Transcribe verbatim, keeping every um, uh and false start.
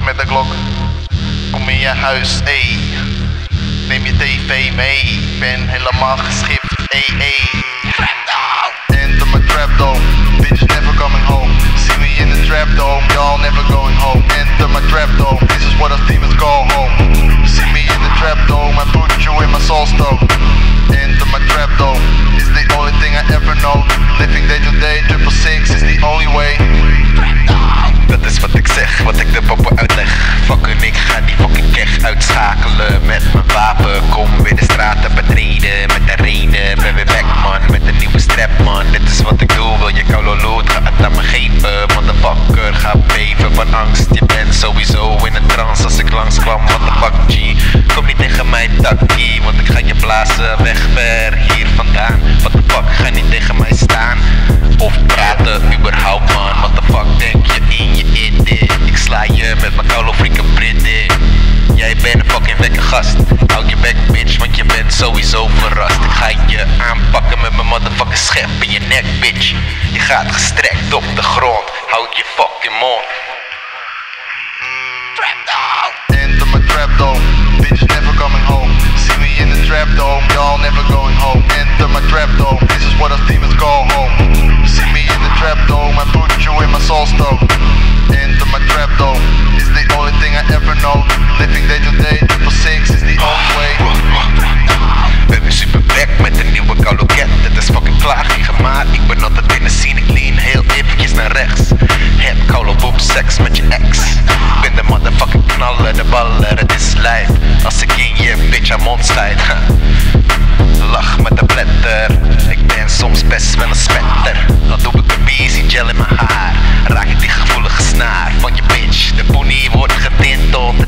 met de klok. Kom in je huis, ey. Neem je tv mee. Ben helemaal geschikt, ey, ey. Enter my trap dome. Bitches never coming home. See me in the trap dome. Y'all never going home. Enter my trap dome. This is what us demons call home. See me in the trap dome. I put you in my soul stone. Enter my trap dome. It's the only thing I ever know. Living day to day. Triple six is the only way. Dat is wat ik zeg, wat ik de poppen uitleg. Fucking ik ga die fucking keg uitschakelen met mijn wapen. Kom weer de straten betreden met de reden. Ben weer back man, met een nieuwe strap man. Dit is wat ik doe, wil je koulo loot, ga het aan me geven. Motherfucker, ga beven van angst. Je bent sowieso in een trance als ik langskwam. What the fuck G, kom niet tegen mij takkie. Want ik ga je blazen weg ver hier vandaan. What the fuck, ga niet tegen mij staan. Of praten überhaupt man. What the fuck denk je in je idee? Ik sla je met mijn koulo freaking Britney. Jij bent een fucking wekke gast. Houd je bek bitch, want je bent sowieso verrast. Ik ga je aanpakken met mijn motherfucking schep in je nek bitch. Je gaat gestrekt op de grond. Houd je fucking mond. Trap dome. Enter my trap dome. Bitches never coming home. See me in the trap dome. Y'all never going home. Enter my trap dome. This is what us demons call home. See me in the trap dome. I put you in my soul stone. Enter my trap dome. It's the only thing I ever know. Living day to day. Triple six is the only way. Ben weer super back met een nieuwe kouloket. Het is fucking klaar, geen gemaakt. Ik ben altijd binnen scene, ik lean heel eventjes naar rechts. Heb koulo boep seks met je ex. Ben de motherfucking knaller, de baller, het is lijf. Als ik in je bitch aan mond slijt. Lach met de blätter. Ik ben soms best wel een spetter. Dan doe ik een easy gel in mijn haar. Raak ik die gevoelige snaar van je bitch. De pony wordt getinteld